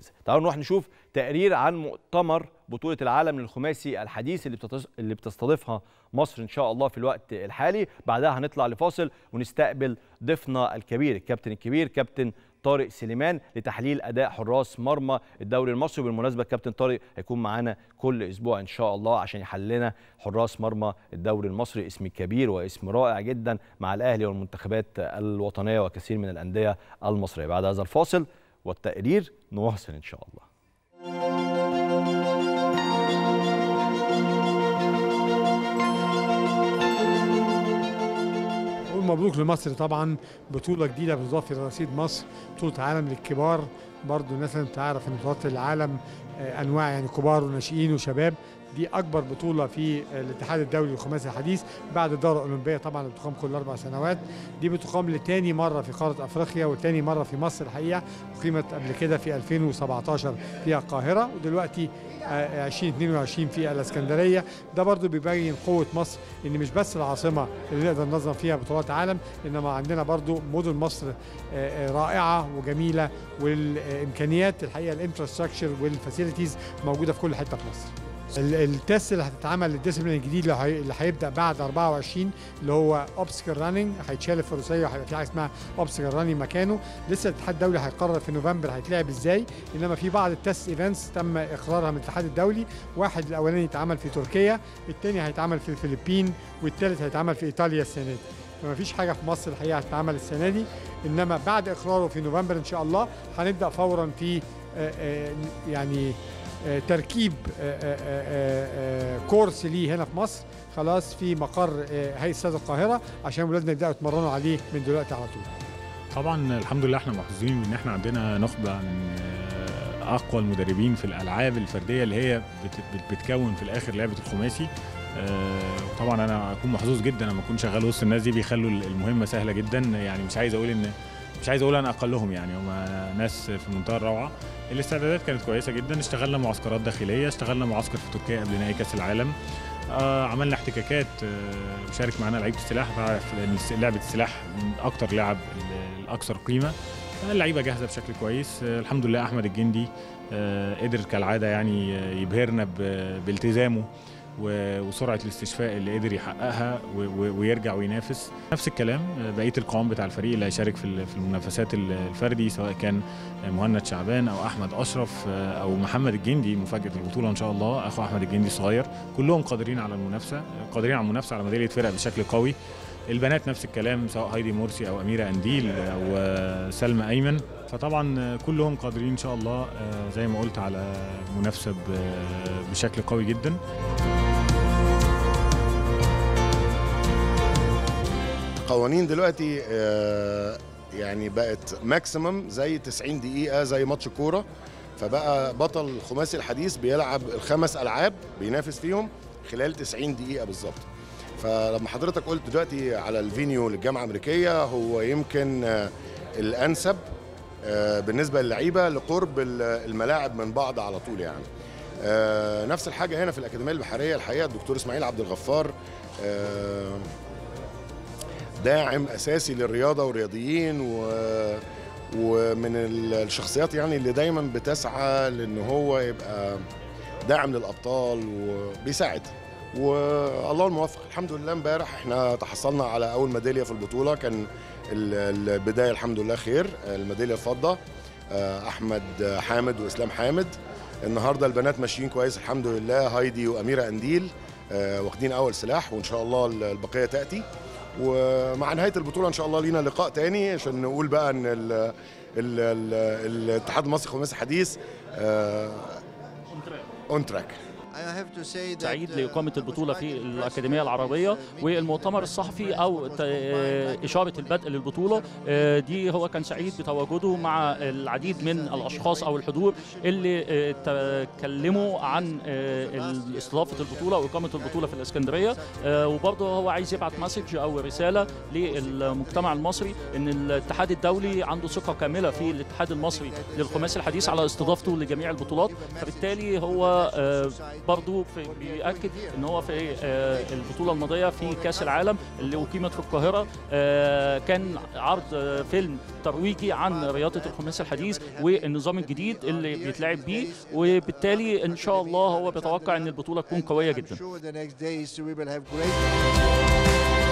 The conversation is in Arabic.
تعالوا نروح نشوف تقرير عن مؤتمر بطولة العالم للخماسي الحديث اللي بتستضيفها مصر إن شاء الله في الوقت الحالي. بعدها هنطلع لفاصل ونستقبل ضيفنا الكبير الكابتن الكبير كابتن طارق سليمان لتحليل أداء حراس مرمى الدوري المصري. بالمناسبة الكابتن طارق هيكون معانا كل أسبوع إن شاء الله عشان يحلل لنا حراس مرمى الدوري المصري، اسم كبير واسم رائع جدا مع الأهلي والمنتخبات الوطنية وكثير من الأندية المصرية. بعد هذا الفاصل والتقرير نواصل إن شاء الله. مبروك لمصر طبعا، بطولة جديدة بتضاف إلى رصيد مصر، بطولة عالم للكبار. برضو الناس لازم تعرف ان بطولات العالم انواع، يعني كبار وناشئين وشباب. دي اكبر بطوله في الاتحاد الدولي للخماسي الحديث بعد الدوره الاولمبيه طبعا اللي بتقام كل 4 سنوات. دي بتقام لتاني مره في قاره افريقيا وتاني مره في مصر الحقيقه. اقيمت قبل كده في 2017 في القاهره، ودلوقتي 2022 في الاسكندريه. ده برضو بيبين قوه مصر، ان مش بس العاصمه اللي نقدر ننظم فيها بطولات عالم، انما عندنا برضو مدن مصر رائعه وجميله، والامكانيات الحقيقه الانفراستراكشر والفاسيلتيز موجوده في كل حته في مصر. التست اللي هتتعمل للديسبلين الجديد اللي هيبدا بعد 24 اللي هو اوبستكل راننج، هيتشال الفروسيه وهيبقى في حاجه اسمها اوبستكل راننج مكانه. لسه الاتحاد الدولي هيقرر في نوفمبر هيتلعب ازاي، انما في بعض التست ايفنتس تم اقرارها من الاتحاد الدولي. واحد الاولاني يتعمل في تركيا، الثاني هيتعمل في الفلبين، والثالث هيتعمل في ايطاليا السنه دي. فما فيش حاجه في مصر الحقيقه هتتعمل السنه دي، انما بعد اقراره في نوفمبر ان شاء الله هنبدا فورا في يعني تركيب كورس ليه هنا في مصر، خلاص في مقر هيئة استاد القاهرة عشان ولادنا يبداوا يتمرنوا عليه من دلوقتي على طول. طبعا الحمد لله احنا محظوظين ان احنا عندنا نخبة من اقوى المدربين في الالعاب الفردية اللي هي بتكون في الاخر لعبة الخماسي. طبعا انا اكون محظوظ جدا لما اكون شغال وسط الناس دي، بيخلوا المهمة سهلة جدا. يعني مش عايز اقول انا اقلهم، يعني هم ناس في منتهى الروعه. الاستعدادات كانت كويسه جدا، اشتغلنا معسكرات داخليه، اشتغلنا معسكر في تركيا قبل نهائي كاس العالم، عملنا احتكاكات، شارك معانا لعيبه السلاح. بعرف ان لعبه السلاح من اكتر لعب الاكثر قيمه، اللعيبه جاهزه بشكل كويس. الحمد لله احمد الجندي قدر كالعاده يعني يبهرنا بالتزامه وسرعه الاستشفاء اللي قدر يحققها ويرجع وينافس. نفس الكلام بقيه القوام بتاع الفريق اللي هيشارك في المنافسات الفردي، سواء كان مهند شعبان او احمد اشرف او محمد الجندي مفاجاه البطوله ان شاء الله، اخو احمد الجندي الصغير. كلهم قادرين على المنافسه، على ميداليه فرق بشكل قوي. البنات نفس الكلام، سواء هايدي مرسي او اميره انديل او سلمى ايمن. فطبعا كلهم قادرين ان شاء الله زي ما قلت على منافسه بشكل قوي جدا. قوانين دلوقتي يعني بقت ماكسيمم زي 90 دقيقة زي ماتش كورة، فبقى بطل الخماسي الحديث بيلعب ال5 ألعاب بينافس فيهم خلال 90 دقيقة بالظبط. فلما حضرتك قلت دلوقتي على الفينيو للجامعة الأمريكية، هو يمكن الأنسب بالنسبة للعيبة لقرب الملاعب من بعض على طول. يعني نفس الحاجة هنا في الأكاديمية البحرية. الحقيقة الدكتور إسماعيل عبد الغفار داعم أساسي للرياضة والرياضيين، ومن الشخصيات يعني اللي دايما بتسعى لأن هو يبقى داعم للأبطال وبيساعد، والله الموفق. الحمد لله امبارح احنا تحصلنا على أول ميدالية في البطولة، كان البداية الحمد لله خير. الميدالية الفضة أحمد حامد وإسلام حامد. النهاردة البنات ماشيين كويس الحمد لله، هايدي وأميرة أنديل واخدين أول سلاح، وإن شاء الله البقية تأتي. ومع نهاية البطولة إن شاء الله لينا لقاء تاني عشان نقول بقى إن الاتحاد المصري الخماسي الحديث اون تراك. سعيد لإقامة البطولة في الأكاديمية العربية، والمؤتمر الصحفي أو إشارة البدء للبطولة دي هو كان سعيد بتواجده مع العديد من الأشخاص أو الحضور اللي تكلموا عن استضافة البطولة وإقامة البطولة في الإسكندرية. وبرضه هو عايز يبعت مسج أو رسالة للمجتمع المصري إن الاتحاد الدولي عنده ثقة كاملة في الاتحاد المصري للخماسي الحديث على استضافته لجميع البطولات. فبالتالي هو برضو بيأكد ان هو في البطوله الماضيه في كاس العالم اللي اقيمت في القاهره كان عرض فيلم ترويجي عن رياضه الخماسي الحديث والنظام الجديد اللي بيتلعب بيه، وبالتالي ان شاء الله هو بيتوقع ان البطوله تكون قويه جدا.